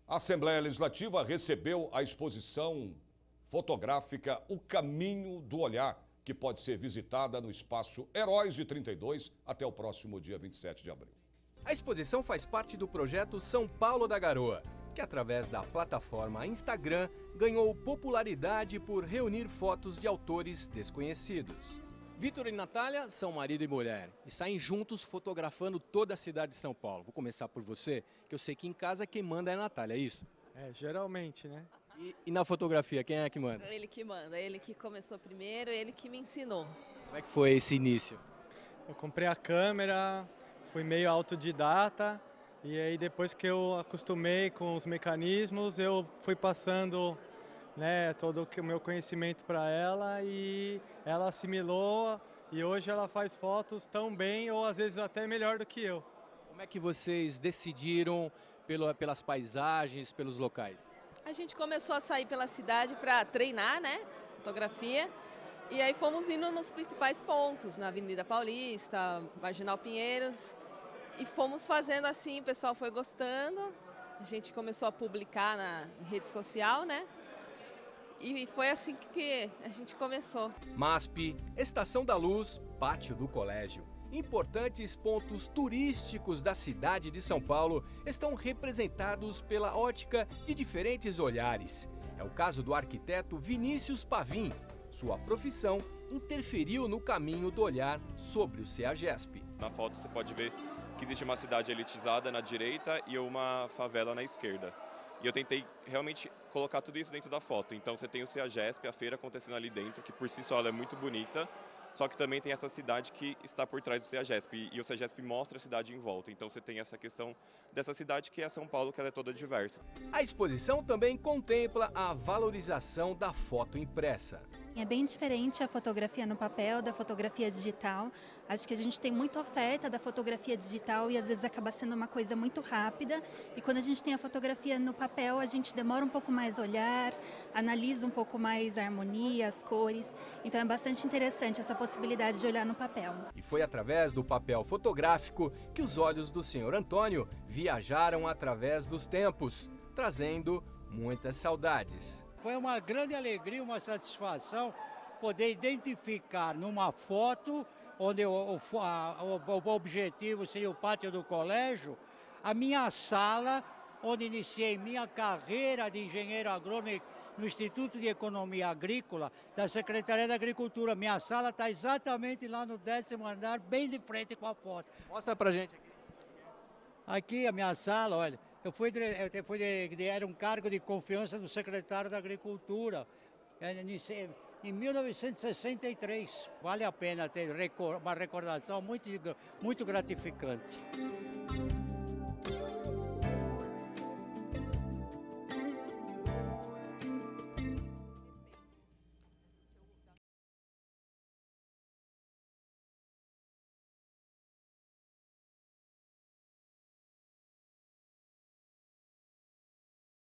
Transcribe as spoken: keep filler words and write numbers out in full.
A Assembleia Legislativa recebeu a exposição fotográfica O Caminho do Olhar, que pode ser visitada no espaço Heróis de trinta e dois até o próximo dia vinte e sete de abril. A exposição faz parte do projeto São Paulo da Garoa, que através da plataforma Instagram ganhou popularidade por reunir fotos de autores desconhecidos. Vitor e Natália são marido e mulher e saem juntos fotografando toda a cidade de São Paulo. Vou começar por você, que eu sei que em casa quem manda é a Natália, é isso? É, geralmente, né? E, e na fotografia, quem é que manda? Ele que manda, ele que começou primeiro, ele que me ensinou. Como é que foi esse início? Eu comprei a câmera, fui meio autodidata e aí depois que eu acostumei com os mecanismos, eu fui passando, né, todo o meu conhecimento para ela e ela assimilou e hoje ela faz fotos tão bem ou às vezes até melhor do que eu. Como é que vocês decidiram pelo, pelas paisagens, pelos locais? A gente começou a sair pela cidade para treinar, né, fotografia, e aí fomos indo nos principais pontos, na Avenida Paulista, Marginal Pinheiros, e fomos fazendo assim, o pessoal foi gostando, a gente começou a publicar na rede social, né? E foi assim que a gente começou. MASP, Estação da Luz, Pátio do Colégio. Importantes pontos turísticos da cidade de São Paulo estão representados pela ótica de diferentes olhares. É o caso do arquiteto Vinícius Pavim. Sua profissão interferiu no caminho do olhar sobre o CEAGESP. Na foto você pode ver que existe uma cidade elitizada na direita e uma favela na esquerda. E eu tentei realmente colocar tudo isso dentro da foto. Então você tem o CEAGESP, a feira acontecendo ali dentro, que por si só ela é muito bonita, só que também tem essa cidade que está por trás do CEAGESP. E o CEAGESP mostra a cidade em volta. Então você tem essa questão dessa cidade que é São Paulo, que ela é toda diversa. A exposição também contempla a valorização da foto impressa. É bem diferente a fotografia no papel da fotografia digital. Acho que a gente tem muita oferta da fotografia digital e às vezes acaba sendo uma coisa muito rápida. E quando a gente tem a fotografia no papel, a gente demora um pouco mais a olhar, analisa um pouco mais a harmonia, as cores. Então é bastante interessante essa possibilidade de olhar no papel. E foi através do papel fotográfico que os olhos do senhor Antônio viajaram através dos tempos, trazendo muitas saudades. Foi uma grande alegria, uma satisfação poder identificar numa foto, onde o, o, a, o, o objetivo seria o pátio do colégio, a minha sala, onde iniciei minha carreira de engenheiro agrônomo no Instituto de Economia Agrícola da Secretaria da Agricultura. Minha sala está exatamente lá no décimo andar, bem de frente com a foto. Mostra pra gente aqui. Aqui a minha sala, olha. Eu fui, eu fui de, de, era um cargo de confiança do secretário da Agricultura, em mil novecentos e sessenta e três. Vale a pena ter uma recordação muito, muito gratificante.